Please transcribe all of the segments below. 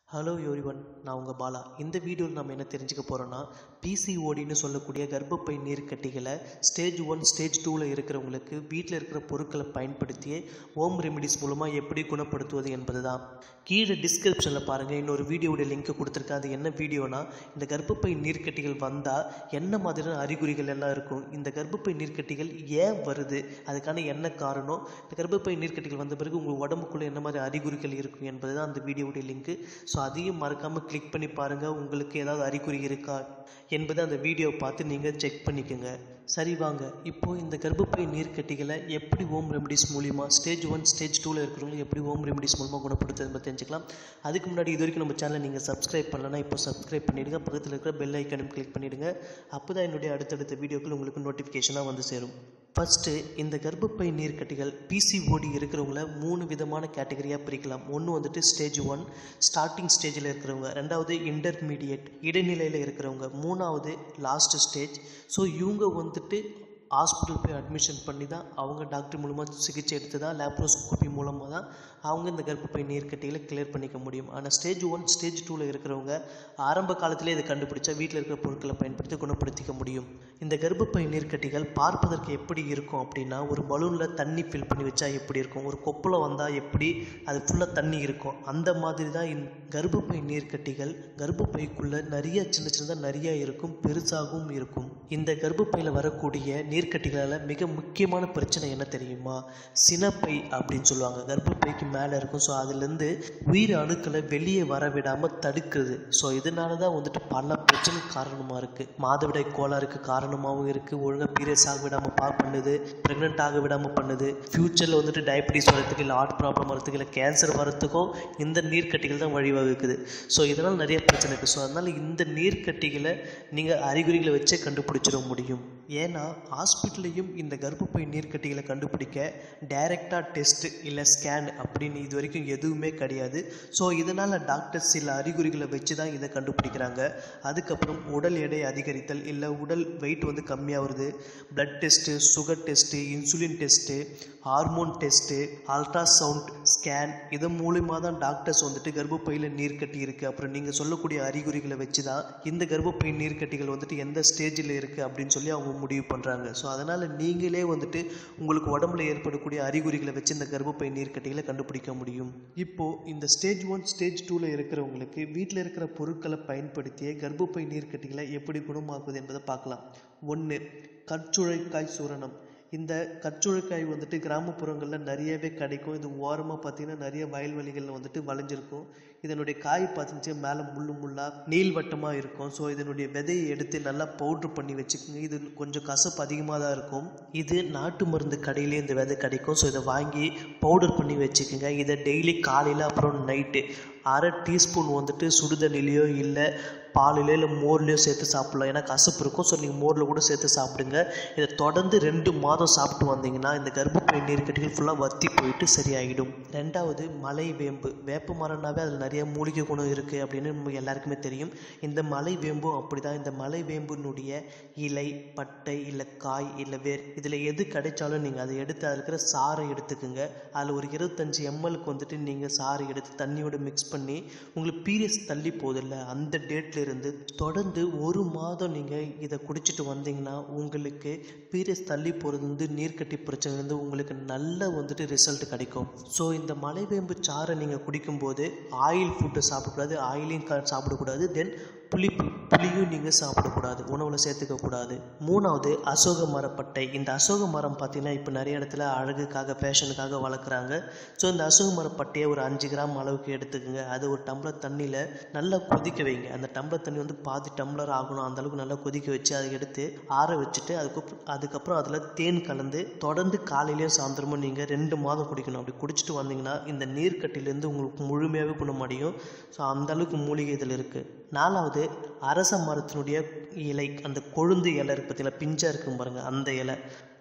Hello everyone, நான் உங்கள் பாலா. இந்த வீடியோவில் நம்ம என்ன தெரிஞ்சுக்க போகிறோன்னா, பிசிஓடின்னு சொல்லக்கூடிய கர்ப்பப்பை நீர்க்கட்டிகளை ஸ்டேஜ் 1 ஸ்டேஜ் 2ல் இருக்கிறவங்களுக்கு வீட்டில் இருக்கிற பொருட்களை பயன்படுத்தியே ஹோம் ரெமிடிஸ் மூலமாக எப்படி குணப்படுத்துவது என்பது தான். கீழே டிஸ்கிரிப்ஷனில் பாருங்கள், இன்னொரு வீடியோடைய லிங்க் கொடுத்துருக்கேன். அது என்ன வீடியோனா, இந்த கர்ப்பப்பை நீர்க்கட்டிகள் வந்தால் என்ன மாதிரியான அறிகுறிகள் எல்லாம் இருக்கும், இந்த கர்ப்பப்பை நீர்க்கட்டிகள் ஏன் வருது, அதுக்கான என்ன காரணம், இந்த கர்ப்பப்பை நீர்க்கட்டிகள் வந்த பிறகு உங்கள் உடம்புக்குள்ளே என்ன மாதிரி அறிகுறிகள் இருக்கும் என்பது தான் அந்த வீடியோடைய லிங்க்கு. ஸோ அதையும் மறக்காமல் கிளிக் பண்ணி பாருங்கள், உங்களுக்கு ஏதாவது அறிகுறி இருக்கா என்பதை அந்த வீடியோவை பார்த்து நீங்கள் செக் பண்ணிக்கோங்க. சரி வாங்க, இப்போது இந்த கர்ப்பப்பை நீர்க்கட்டிகளை எப்படி ஹோம் ரெமிடிஸ் மூலிமா ஸ்டேஜ் 1 ஸ்டேஜ் 2ல் இருக்கிறவங்க எப்படி ஹோம் ரெமிடிஸ் மூலமாக குணப்படுத்துறது தெரிஞ்சுக்கலாம். அதுக்கு முன்னாடி இது வரைக்கும் நம்ம சேனலை நீங்கள் சப்ஸ்கிரைப் பண்ணலன்னா இப்போ சப்ஸ்கிரைப் பண்ணிவிடுங்க, பக்கத்தில் இருக்கிற பெல் ஐக்கனும் கிளிக் பண்ணிவிடுங்க. அப்போ தான் என்னுடைய அடுத்தடுத்த வீடியோக்கள் உங்களுக்கு நோட்டிஃபிகேஷனாக வந்து சேரும். ஃபஸ்ட்டு, இந்த கர்ப்பப்பை நீர்க்கட்டிகள் பிசிஓடி இருக்கிறவங்கள 3 விதமான கேட்டகரியாக பிரிக்கலாம். ஒன்று வந்துட்டு ஸ்டேஜ் 1 ஸ்டார்டிங் ஸ்டேஜில் இருக்கிறவங்க, ரெண்டாவது இன்டர்மீடியேட் இடைநிலையில் இருக்கிறவங்க, மூணாவது லாஸ்ட் ஸ்டேஜ். ஸோ இவங்க வந்துட்டு ஹாஸ்பிட்டல் போய் அட்மிஷன் பண்ணி தான் அவங்க டாக்டர் மூலமாக சிகிச்சை எடுத்து தான் லேப்ரோஸ்கோபி மூலமாக தான் அவங்க இந்த கர்ப்பப்பை நீர்க்கட்டிகளை கிளியர் பண்ணிக்க முடியும். ஆனால் ஸ்டேஜ் 1 ஸ்டேஜ் 2ல் இருக்கிறவங்க ஆரம்ப காலத்திலே இதை கண்டுபிடிச்சா வீட்டில் இருக்கிற பொருட்களை பயன்படுத்தி குணப்படுத்திக்க முடியும். இந்த கர்ப்பப்பை நீர்க்கட்டிகள் பார்ப்பதற்கு எப்படி இருக்கும் அப்படின்னா, ஒரு பலூனில் தண்ணி ஃபில் பண்ணி வச்சா எப்படி இருக்கும், ஒரு கொப்பில் வந்தால் எப்படி அது ஃபுல்லாக தண்ணி இருக்கும், அந்த மாதிரி தான் இந்த கர்ப்பப்பை நீர்க்கட்டிகள் கர்ப்பப்பைக்குள்ளே நிறைய சின்னதாக நிறைய இருக்கும், பெருசாகவும் இருக்கும். இந்த கர்ப்பப்பையில் வரக்கூடிய நீர்க்கட்டிகளால் மிக முக்கியமான பிரச்சனை என்ன தெரியுமா, சினப்பை அப்படின்னு சொல்லுவாங்க. கர்ப்பப்பைக்கு மேலே இருக்கும். ஸோ அதுலேருந்து உயிர் அணுக்களை வெளியே வர விடாமல் தடுக்குது. ஸோ இதனால தான் வந்துட்டு பல பிரச்சனை காரணமாக இருக்குது. மாதவிடாய் கோளாறுக்கு காரணமாகவும் இருக்குது, ஒழுங்காக பீரியட்ஸ் ஆக விடாமல் பண்ணுது, ப்ரெக்னென்ட் ஆக விடாமல் பண்ணுது, ஃப்யூச்சரில் வந்துட்டு டயபிட்டிஸ் வரத்துக்கு, இல்லை ஹார்ட் ப்ராப்ளம் வரத்துக்கு, இல்லை கேன்சர் வரத்துக்கும் இந்த நீர்க்கட்டிகள் தான் வழிவகுக்குது. ஸோ இதனால் நிறைய பிரச்சனை இருக்குது. ஸோ அதனால் இந்த நீர்க்கட்டிகளை நீங்கள் அறிகுறிகளை வச்சே கண்டுபிடிச்சிட முடியும். ஏன்னா ஹாஸ்பிட்டல்லையும் இந்த கர்ப்பப்பை நீர்க்கட்டிகளை கண்டுபிடிக்க டைரெக்டாக டெஸ்ட்டு இல்லை ஸ்கேன் அப்படின்னு இது வரைக்கும் எதுவுமே கிடையாது. ஸோ இதனால் டாக்டர் சில அறிகுறிகளை வச்சு தான் இதை கண்டுபிடிக்கிறாங்க. அதுக்கப்புறம் உடல் எடை அதிகரித்தல், இல்லை உடல் வெயிட் வந்து கம்மியாகிறது, blood test, sugar test, insulin test, hormone test, ultrasound scan, இதன் மூலிமா தான் டாக்டர்ஸ் வந்துட்டு கர்ப்பப்பையில் நீர்க்கட்டி இருக்குது, அப்புறம் நீங்கள் சொல்லக்கூடிய அறிகுறிகளை வச்சு தான் இந்த கர்ப்பப்பை நீர்க்கட்டிகள் வந்துட்டு எந்த ஸ்டேஜில் இருக்குது அப்படின்னு சொல்லி அவங்க முடிவு பண்ணுறாங்க. ஸோ அதனால் நீங்களே வந்துட்டு உங்களுக்கு உடம்புல ஏற்படக்கூடிய அறிகுறிகளை வச்சு இந்த கர்ப்பப்பை நீர்க்கட்டிகளை கண்டுபிடிக்க முடியும். இப்போது இந்த ஸ்டேஜ் 1 ஸ்டேஜ் 2ல் இருக்கிறவங்களுக்கு வீட்டில் இருக்கிற பொருட்களை பயன்படுத்திய கர்ப்பப்பை நீர்க்கட்டிகளை எப்படி குணமாக்குவது என்பதை பார்க்கலாம். 1, கற்சுரைக்காய் சூரணம். இந்த கற்சுரைக்காய் வந்துட்டு கிராமப்புறங்களில் நிறையவே கிடைக்கும். இது ஓரமாக பார்த்தீங்கன்னா நிறைய வயல்வெளிகளில் வந்துட்டு வளைஞ்சிருக்கும். இதனுடைய காய் பார்த்துச்சு மேலே முள்ளாக நீள்வட்டமாக இருக்கும். ஸோ இதனுடைய விதையை எடுத்து நல்லா பவுட்ரு பண்ணி வச்சுக்கோங்க. இது கொஞ்சம் கசப்பு அதிகமாக தான் இருக்கும். இது நாட்டு மருந்து கடையிலே இந்த விதை கிடைக்கும். ஸோ இதை வாங்கி பவுடர் பண்ணி வச்சுக்கோங்க. இதை டெய்லி காலையில் அப்புறம் நைட்டு 1/2 டீஸ்பூன் வந்துட்டு சுடுதண்ணிலையோ இல்லை பாலிலையோ இல்லை மோர்லேயோ சேர்த்து சாப்பிட்லாம். ஏன்னா கசப்பு இருக்கும். ஸோ நீங்கள் மோரில் கூட சேர்த்து சாப்பிடுங்க. இதை தொடர்ந்து 2 மாதம் சாப்பிட்டு வந்தீங்கன்னா இந்த கர்ப்பப்பை நீர்க்கட்டிகள் ஃபுல்லாக வற்றி போயிட்டு சரியாகிடும். 2வது, மலை வேம்பு. வேப்ப மரம்னாவே அதில் நிறைய மூலிகை குணம் இருக்குது அப்படின்னு நமக்கு எல்லாருக்குமே தெரியும். இந்த மலை வேம்பும் அப்படி தான். இந்த மலை வேம்பினுடைய இலை, பட்டை, இல்லை காய், இல்லை வேர், இதில் எது கிடைச்சாலும் நீங்கள் அதை எடுத்து அதில் இருக்கிற சாறை எடுத்துக்குங்க. அதில் ஒரு 25 ml வந்துட்டு நீங்கள் சாறை எடுத்து தண்ணியோட மிக்ஸ் பண்ணி உங்களுக்கு பீரியட்ஸ் தள்ளி போதில்லை அந்த டேட்டில் இருந்து தொடர்ந்து 1 மாதம் நீங்கள் இதை குடிச்சிட்டு வந்தீங்கன்னா உங்களுக்கு பீரியட்ஸ் தள்ளி போகிறது வந்து நீர்க்கட்டி பிரச்சனை வந்து உங்களுக்கு நல்ல வந்துட்டு ரிசல்ட் கிடைக்கும். ஸோ இந்த மலைவேம்பு சாறை நீங்கள் குடிக்கும்போது ஆயில் ஃபுட்டை சாப்பிடக்கூடாது, ஆயிலையும் சாப்பிடக்கூடாது, தென் புளியும் நீங்கள் சாப்பிடக்கூடாது, உணவில் சேர்த்துக்கக்கூடாது. 3வது, அசோக மரப்பட்டை. இந்த அசோக மரம் பார்த்தீங்கன்னா இப்போ நிறைய இடத்துல அழகுக்காக ஃபேஷனுக்காக வளர்க்குறாங்க. ஸோ இந்த அசோக மரப்பட்டையை ஒரு 5 கிராம் அளவுக்கு எடுத்துக்கோங்க. அது ஒரு டம்ளர் தண்ணியில் நல்லா கொதிக்க வைங்க. அந்த டம்ளர் தண்ணி வந்து பாதி டம்ளர் ஆகணும், அந்தளவுக்கு நல்லா கொதிக்க வச்சு அதை எடுத்து ஆற வச்சுட்டு அதுக்கப்புறம் அதில் தேன் கலந்து தொடர்ந்து காலையிலையும் சாயந்தரமும் நீங்கள் 2 மாதம் குடிக்கணும். அப்படி குடிச்சிட்டு வந்தீங்கன்னா இந்த நீர்க்கட்டிலேருந்து உங்களுக்கு முழுமையாகவே குணமடையும். ஸோ அந்தளவுக்கு மூலிகை இதில் இருக்குது. 4வது, அரச மரத்தினுடைய இலை, அந்த கொழுந்து இலை இருக்குது பார்த்தீங்களா, பிஞ்சாக இருக்கும் பாருங்கள், அந்த இலை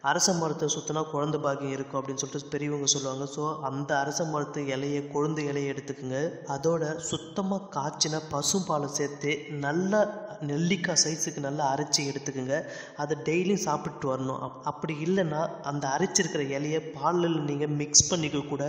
அரச மரத்தை சுற்றினா குழந்தை பாக்கியம் இருக்கும் அப்படின்னு சொல்லிட்டு பெரியவங்க சொல்லுவாங்க. ஸோ அந்த அரச மரத்து இலையை கொழுந்து இலையை எடுத்துக்கோங்க. அதோட சுத்தமாக காய்ச்சின பசும்பாலை சேர்த்து நல்லா நெல்லிக்காய் சைஸுக்கு நல்லா அரைச்சி எடுத்துக்கோங்க. அதை டெய்லியும் சாப்பிட்டு வரணும். அப்படி இல்லைன்னா அந்த அரைச்சிருக்கிற இலையை பாலில் நீங்கள் மிக்ஸ் பண்ணிக்க கூட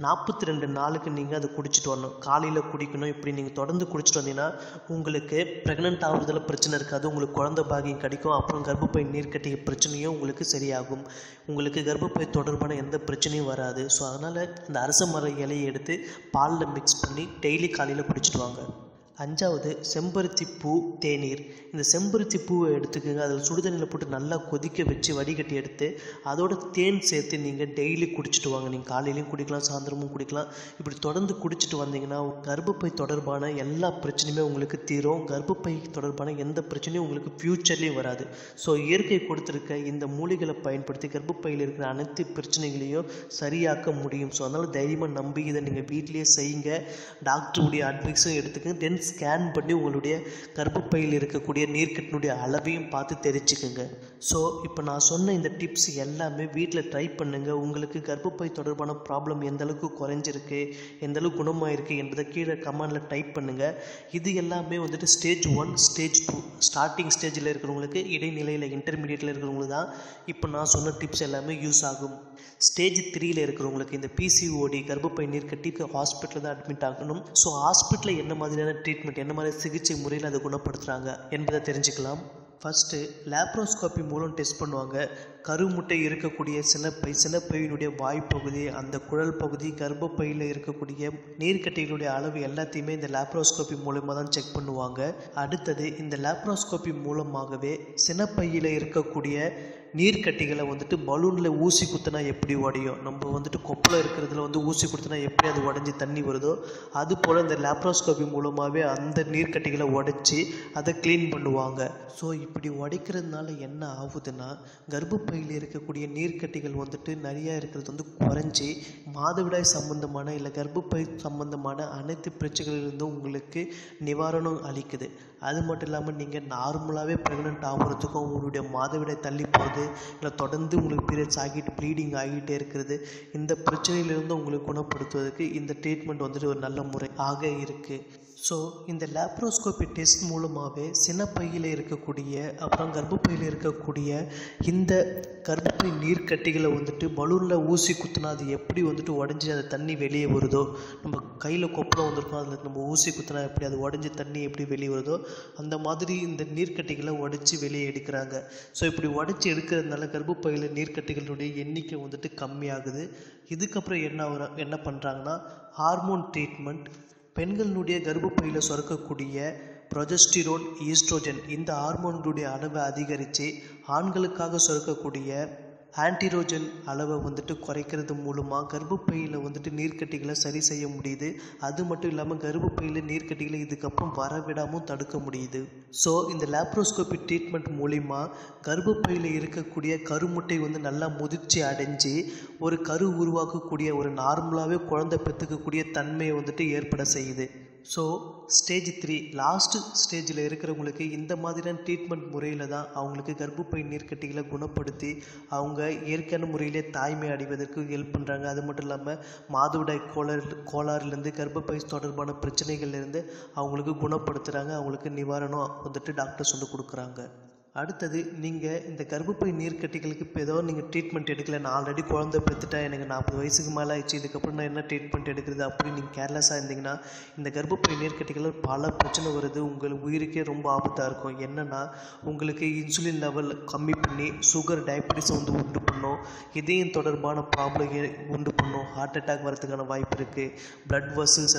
42 நாளுக்கு நீங்கள் அதை குடிச்சிட்டு வரணும். காலையில் குடிக்கணும். இப்படி நீங்கள் தொடர்ந்து குடிச்சிட்டு வந்தீங்கன்னா உங்களுக்கு ப்ரெக்னென்ட் ஆகுறதுல பிரச்சனை இருக்காது. உங்களுக்கு குழந்தை பாக்கியம் கிடைக்கும். அப்புறம் கர்ப்பப்பை நீர்க்கட்டி பிரச்சனையும் உங்களுக்கு சரியாகும். உங்களுக்கு கர்ப்பப்பை தொடர்பான எந்த பிரச்சனையும் வராது. ஸோ அதனால் அந்த அரச மர இலையை எடுத்து பாலில் மிக்ஸ் பண்ணி டெய்லி காலையில் குடிச்சிட்டு வாங்க. 5வது செம்பருத்தி பூ தேநீர். இந்த செம்பருத்தி பூவை எடுத்துக்கோங்க. அதில் சுடுதண்ணியில் போட்டு நல்லா கொதிக்க வச்சு வடிகட்டி எடுத்து அதோட தேன் சேர்த்து நீங்கள் டெய்லி குடிச்சிட்டு வாங்க. நீங்கள் காலையிலையும் குடிக்கலாம், சாயந்தரமும் குடிக்கலாம். இப்படி தொடர்ந்து குடிச்சிட்டு வந்தீங்கன்னா கர்ப்பப்பை தொடர்பான எல்லா பிரச்சனையுமே உங்களுக்கு தீரும். கர்ப்பப்பை தொடர்பான எந்த பிரச்சனையும் உங்களுக்கு ஃப்யூச்சர்லேயும் வராது. ஸோ இயற்கை கொடுத்துருக்க இந்த மூலிகளை பயன்படுத்தி கர்ப்பப்பையில் இருக்கிற அனைத்து பிரச்சனைகளையும் சரியாக்க முடியும். ஸோ அதனால் தைரியமாக நம்பி இதை நீங்கள் வீட்டிலேயே செய்யுங்க. டாக்டருடைய அட்வைஸும் எடுத்துக்கங்க. தென் ஸ்கேன் பண்ணி உங்களுடைய கர்ப்பப்பையில் இருக்கக்கூடிய நீர்க்கட்டினுடைய அளவையும் பார்த்து தெரிஞ்சுக்குங்க. ஸோ இப்போ நான் சொன்ன இந்த டிப்ஸ் எல்லாமே வீட்டில் ட்ரை பண்ணுங்கள். உங்களுக்கு கர்ப்பப்பை தொடர்பான ப்ராப்ளம் எந்த அளவுக்கு குறைஞ்சிருக்கு, எந்த அளவுக்கு குணமாயிருக்கு என்பதை கீழே கமெண்டில் டைப் பண்ணுங்கள். இது எல்லாமே வந்துட்டு ஸ்டேஜ் 1, ஸ்டேஜ் 2 ஸ்டார்டிங் ஸ்டேஜில் இருக்கிறவங்களுக்கு, இடைநிலையில் இன்டர்மீடியட்டில் இருக்கிறவங்களுக்கு தான் இப்போ நான் சொன்ன டிப்ஸ் எல்லாமே யூஸ் ஆகும். ஸ்டேஜ் 3ல் இருக்கிறவங்களுக்கு இந்த பிசிஓடி கர்ப்பப்பை நீர்க்கட்டிக்கு ஹாஸ்பிட்டலில் தான் அட்மிட் ஆகணும். ஸோ ஹாஸ்பிட்டலில் என்ன மாதிரியான ட்ரீட்மெண்ட், என்ன மாதிரி சிகிச்சை முறையில் அதை குணப்படுத்துகிறாங்க என்பதை தெரிஞ்சுக்கலாம். ஃபஸ்ட்டு லேப்ரோஸ்கோப்பி மூலம் டெஸ்ட் பண்ணுவாங்க. கருமுட்டை இருக்கக்கூடிய சினப்பையினுடைய வாய்ப்பகுதி, அந்த குழல் பகுதி, கர்ப்பப்பையில் இருக்கக்கூடிய நீர்க்கட்டிகளுடைய அளவு எல்லாத்தையுமே இந்த லேப்ரோஸ்கோப்பி மூலமாக தான் செக் பண்ணுவாங்க. அடுத்தது இந்த லேப்ரோஸ்கோப்பி மூலமாகவே சினப்பையில் இருக்கக்கூடிய நீர்க்கட்டிகளை வந்துட்டு பலூனில் ஊசி குத்தினா எப்படி உடையும், நம்ம வந்துட்டு கொப்பளை இருக்கிறதுல ஊசி குத்தினா எப்படி அது உடஞ்சி தண்ணி வருதோ, அது போல் இந்த லேப்ரோஸ்கோப்பி மூலமாகவே அந்த நீர்க்கட்டிகளை உடைச்சி அதை க்ளீன் பண்ணுவாங்க. ஸோ இப்படி உடைக்கிறதுனால என்ன ஆகுதுன்னா கர்ப்பப்பையில் இருக்கக்கூடிய நீர்க்கட்டிகள் வந்துட்டு நிறையா இருக்கிறது குறைஞ்சி மாதவிடாய் சம்பந்தமான இல்லை கர்ப்பப்பை சம்பந்தமான அனைத்து பிரச்சனைகளிலிருந்தும் உங்களுக்கு நிவாரணம் அளிக்குது. அது மட்டும் இல்லாமல் நீங்கள் நார்மலாகவே ப்ரெக்னென்ட் ஆகிறதுக்கும் உங்களுடைய மாதவிடாய் தள்ளி போகிறது இல்லை தொடர்ந்து உங்களுக்கு பீரியட்ஸ் ஆகிட்டு ப்ளீடிங் ஆகிட்டே இருக்கிறது, இந்த பிரச்சனையிலிருந்து உங்களுக்கு குணப்படுத்துவதற்கு இந்த ட்ரீட்மெண்ட் வந்துட்டு ஒரு நல்ல முறை ஆக இருக்குது. ஸோ இந்த லேப்ரோஸ்கோபி டெஸ்ட் மூலமாகவே சினப்பையில் இருக்கக்கூடிய அப்புறம் கர்ப்பப்பையில் இருக்கக்கூடிய இந்த கர்ப்பப்பை நீர்க்கட்டிகளை வந்துட்டு பலூனில் ஊசி குத்துனா அது எப்படி வந்துட்டு உடஞ்சி அந்த தண்ணி வெளியே வருதோ, நம்ம கையில் கொப்பளம் வந்திருக்கோம் அதில் நம்ம ஊசி குத்துனா எப்படி அது உடஞ்சி தண்ணி எப்படி வெளியே வருதோ அந்த மாதிரி இந்த நீர்க்கட்டிகளை உடச்சி வெளியே எடுக்கிறாங்க. ஸோ இப்படி உடச்சி எடுக்கிறதுனால கர்ப்பப்பையில் நீர்க்கட்டிகளுடைய எண்ணிக்கை வந்துட்டு கம்மியாகுது. இதுக்கப்புறம் என்ன பண்ணுறாங்கன்னா ஹார்மோன் ட்ரீட்மெண்ட். பெண்களுடைய கர்ப்பப்பையில் சுரக்கக்கூடிய ப்ரொஜெஸ்டிரோன், ஈஸ்ட்ரோஜன் இந்த ஹார்மோன்களுடைய அளவை அதிகரித்து ஆண்களுக்காக சுரக்கக்கூடிய ஆன்டிரோஜன் அளவை வந்துட்டு குறைக்கிறது மூலமாக கர்ப்பப்பையில் வந்துட்டு நீர்க்கட்டிகளை சரி செய்ய முடியுது. அது மட்டும் இல்லாமல் கர்ப்பப்பையில் நீர்க்கட்டிகளை இதுக்கப்புறம் வரவிடாமல் தடுக்க முடியுது. ஸோ இந்த லேப்ரோஸ்கோபி ட்ரீட்மெண்ட் மூலிமா கர்ப்பப்பையில் இருக்கக்கூடிய கருமுட்டை நல்லா முதிர்ச்சி அடைஞ்சு ஒரு கரு உருவாக்கக்கூடிய ஒரு நார்மலாகவே குழந்தை பெற்றுக்கக்கூடிய தன்மையை வந்துட்டு ஏற்பட செய்யுது. ஸோ ஸ்டேஜ் 3 லாஸ்ட் ஸ்டேஜில் இருக்கிறவங்களுக்கு இந்த மாதிரியான ட்ரீட்மெண்ட் முறையில் தான் அவங்களுக்கு கர்ப்பப்பை நீர்க்கட்டிகளை குணப்படுத்தி அவங்க இயற்கையான முறையிலே தாய்மை அடைவதற்கு ஹெல்ப் பண்ணுறாங்க. அது மட்டும் இல்லாமல் மாதவிடாய் கோளாறுலேருந்து கர்ப்பப்பை தொடர்பான பிரச்சனைகள்லேருந்து அவங்களுக்கு குணப்படுத்துகிறாங்க. அவங்களுக்கு நிவாரணம் வந்துட்டு டாக்டர்ஸ் கொடுக்குறாங்க. அடுத்தது நீங்கள் இந்த கர்ப்பப்பை நீர்க்கட்டிகளுக்கு இப்போ ஏதோ நீங்கள் ட்ரீட்மெண்ட் எடுக்கலை, நான் ஆல்ரெடி குழந்தை பெற்றுட்டேன், எனக்கு 40 வயசுக்கு மேலே ஆயிடுச்சு, இதுக்கப்புறம் நான் என்ன ட்ரீட்மெண்ட் எடுக்கிறது அப்படின்னு நீங்கள் கேர்லெஸ்ஸாக இருந்தீங்கன்னா இந்த கர்ப்பப்பை நீர்க்கட்டிகள் பல பிரச்சனை வருது. உங்கள் உயிருக்கே ரொம்ப ஆபத்தாக இருக்கும். என்னென்னா உங்களுக்கு இன்சுலின் லெவல் கம்மி பண்ணி சுகர், டயபெட்டிஸ் உண்டு பண்ணும், இதயம் தொடர்பான ப்ராப்ளம் உண்டு பண்ணும், ஹார்ட் அட்டாக் வரதுக்கான வாய்ப்பு இருக்குது, பிளட் வெசல்ஸ்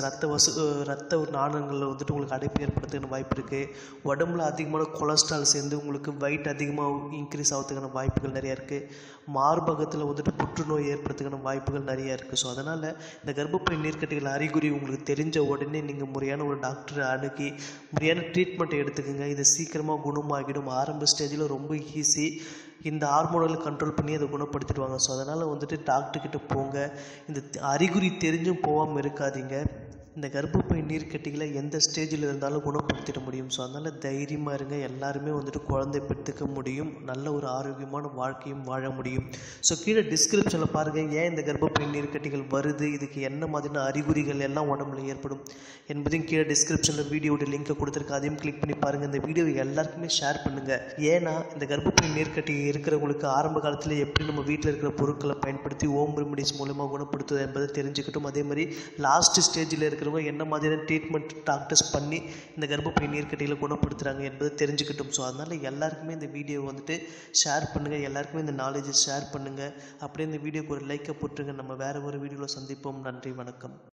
ரத்த நாளங்களில் வந்துட்டு உங்களுக்கு அடைப்பு ஏற்படுறதுக்கான வாய்ப்பு இருக்குது, உடம்புல அதிகமான கொலஸ்ட்ரால் சேர்ந்து உங்களுக்கு வெயிட் அதிகமாக இன்க்ரீஸ் ஆகிறதுக்கான வாய்ப்புகள் நிறையா இருக்குது, மார்பகத்தில் வந்துட்டு புற்றுநோய் ஏற்படுறதுக்கான வாய்ப்புகள் நிறையா இருக்குது. ஸோ அதனால் இந்த கர்ப்பப்பை நீர்க்கட்டிகள் அறிகுறி உங்களுக்கு தெரிஞ்ச உடனே நீங்கள் முறையான ஒரு டாக்டரை அணுகி முறையான ட்ரீட்மெண்ட்டை எடுத்துக்கோங்க. இது சீக்கிரமாக குணமாகிடும். ஆரம்ப ஸ்டேஜில் ரொம்ப ஈஸி. இந்த ஹார்மோனல் கண்ட்ரோல் பண்ணி அதை குணப்படுத்திடுவாங்க. ஸோ அதனால் வந்துட்டு டாக்டர்கிட்ட போங்க. இந்த அறிகுறி தெரிஞ்சும் போகாமல் இருக்காதீங்க. இந்த கர்ப்பப்பை நீர்க்கட்டிகளை எந்த ஸ்டேஜில் இருந்தாலும் குணப்படுத்திட முடியும். ஸோ அதனால் தைரியமாக இருங்க. எல்லாருமே வந்துட்டு குழந்தை பெற்றுக்க முடியும். நல்ல ஒரு ஆரோக்கியமான வாழ்க்கையும் வாழ முடியும். ஸோ கீழே டிஸ்கிரிப்ஷனில் பாருங்கள் ஏன் இந்த கர்ப்பப்பை நீர்க்கட்டிகள் வருது, இதுக்கு என்ன மாதிரியான அறிகுறிகள் எல்லாம் உடம்புல ஏற்படும் என்பதையும் கீழே டிஸ்கிரிப்ஷனில் வீடியோட லிங்கை கொடுத்துருக்கு. அதையும் கிளிக் பண்ணி பாருங்கள். இந்த வீடியோவை எல்லாருக்குமே ஷேர் பண்ணுங்கள். ஏன்னா இந்த கர்ப்பப்பை நீர்க்கட்டி இருக்கிறவங்களுக்கு ஆரம்ப காலத்தில் எப்படி நம்ம வீட்டில் இருக்கிற பொருட்களை பயன்படுத்தி ஹோம் ரெமிடிஸ் மூலமாக குணப்படுத்துவது என்பதை தெரிஞ்சுக்கிட்டும். அதே மாதிரி லாஸ்ட் ஸ்டேஜில் இருக்கிறவங்க என்ன மாதிரியான ட்ரீட்மெண்ட் டாக்டர்ஸ் பண்ணி இந்த கர்ப்பப்பை நீர்க்கட்டிகளை குணப்படுத்துகிறாங்க என்பதை தெரிஞ்சுக்கிட்டும். ஸோ அதனால் எல்லாருக்குமே இந்த வீடியோ வந்துட்டு ஷேர் பண்ணுங்கள். எல்லாருக்குமே இந்த நாலேஜை ஷேர் பண்ணுங்கள். அப்படியே இந்த வீடியோக்கு ஒரு லைக்கை போட்டுருங்க. நம்ம வேறு ஒரு வீடியோவில் சந்திப்போம். நன்றி, வணக்கம்.